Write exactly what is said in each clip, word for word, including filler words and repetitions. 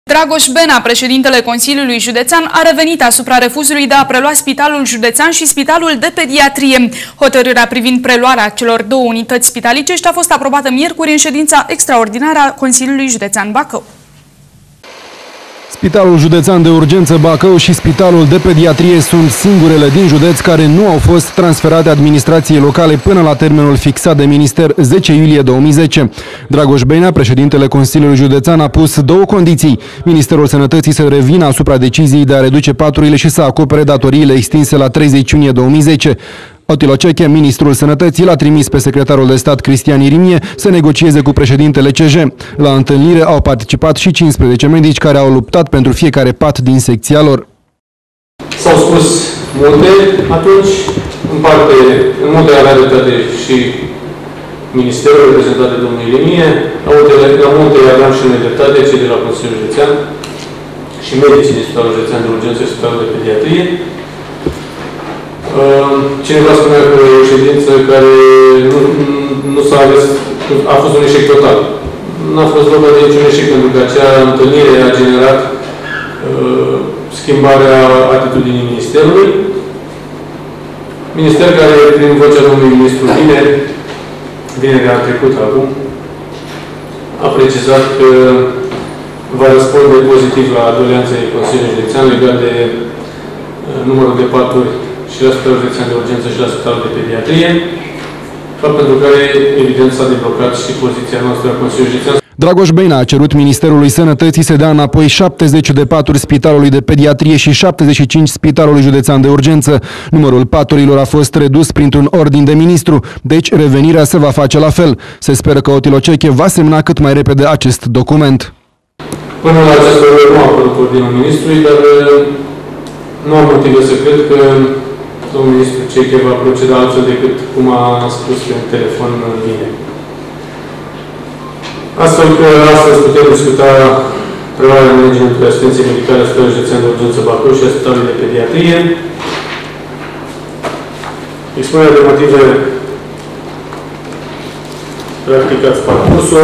Dragoș Bena, președintele Consiliului Județean, a revenit asupra refuzului de a prelua Spitalul Județean și Spitalul de Pediatrie. Hotărârea privind preluarea celor două unități spitalicești a fost aprobată miercuri în ședința extraordinară a Consiliului Județean Bacău. Spitalul Județean de Urgență Bacău și Spitalul de Pediatrie sunt singurele din județ care nu au fost transferate administrației locale până la termenul fixat de minister zece iulie două mii zece. Dragoș Bena, președintele Consiliului Județean, a pus două condiții. Ministerul Sănătății să revină asupra deciziei de a reduce paturile și să acopere datoriile extinse la treizeci iunie două mii zece. Otilo Ceche, ministrul Sănătății, l-a trimis pe secretarul de stat Cristian Irimie să negocieze cu președintele C J. La întâlnire au participat și cincisprezece medici care au luptat pentru fiecare pat din secția lor. S-au spus multe atunci, în parte, în multe avea dreptate și ministerul reprezentat de domnul Irimie, la multe, la multe aveam și noi dreptate, cei de la Consiliul Județean și medicii din Spitalul Județean de Urgență și Spitalul de Pediatrie. Cineva spunea că e o ședință care nu, nu s-a ales, a fost un eșec total. Nu a fost vorba de niciun eșec, pentru că acea întâlnire a generat uh, schimbarea atitudinii Ministerului. Minister care, prin vocea domnului ministru vineri, vineri a trecut acum, a precizat că va răspunde pozitiv la doleanțele Consiliului Județean legat de uh, numărul de paturi și la Spitalul Județean de Urgență și la Spitalul de Pediatrie, fapt pentru care, evident, s-a deblocat și poziția noastră a Consiliului Județean. Dragoș Bena a cerut Ministerului Sănătății să dea înapoi șaptezeci de paturi Spitalului de Pediatrie și șaptezeci și cinci Spitalului Județean de Urgență. Numărul paturilor a fost redus printr-un ordin de ministru, deci revenirea se va face la fel. Se speră că Otilo Ceche va semna cât mai repede acest document. Până la această oră nu a apărut ordinul ministrului, dar nu am motive să cred că domnul ministru Ceche va proceda altfel decât cum a spus pe telefon vineri. Astfel că astăzi putem discuta preluarea managementului asistenței medicale a Spitalului Județean de Urgență Bacău și a Spitalului de Pediatrie. Expunerea de motive, practic ați parcurs-o.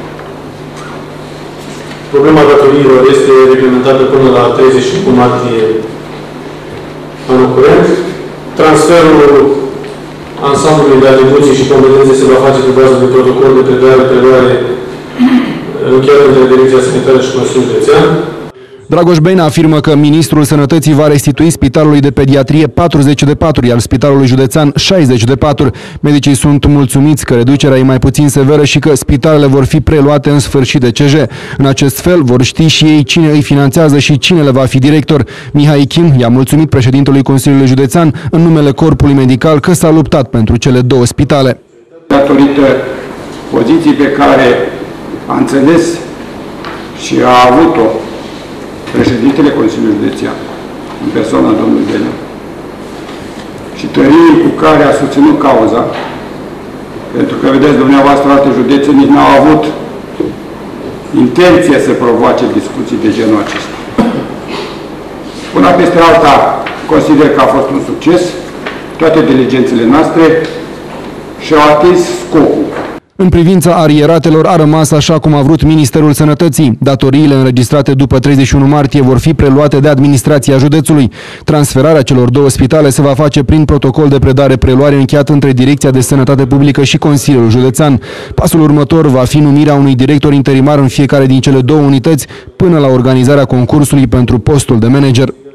Problema datoriilor este reglementată până la treizeci și unu martie anul curent. Transferul ansamblului de atribuții și competențe se va face pe bază de protocol de predare-preluare încheiat între Direcția Sanitară și Consiliul Județean. Dragoș Bena afirmă că Ministrul Sănătății va restitui Spitalului de Pediatrie patruzeci de paturi, iar Spitalului Județean șaizeci de paturi. Medicii sunt mulțumiți că reducerea e mai puțin severă și că spitalele vor fi preluate în sfârșit de C J. În acest fel vor ști și ei cine îi finanțează și cine le va fi director. Mihai Kim i-a mulțumit președintelui Consiliului Județean în numele Corpului Medical că s-a luptat pentru cele două spitale. Datorită poziției pe care a înțeles și a avut-o președintele Consiliului Județean, în persoana domnului Bena, și tăriei cu care a susținut cauza, pentru că, vedeți, dumneavoastră, alte județe nici n-au avut intenție să provoace discuții de genul acesta. Una peste alta, consider că a fost un succes, toate diligențele noastre și-au atins scopul. În privința arieratelor a rămas așa cum a vrut Ministerul Sănătății. Datoriile înregistrate după treizeci și unu martie vor fi preluate de administrația județului. Transferarea celor două spitale se va face prin protocol de predare-preluare încheiat între Direcția de Sănătate Publică și Consiliul Județean. Pasul următor va fi numirea unui director interimar în fiecare din cele două unități până la organizarea concursului pentru postul de manager.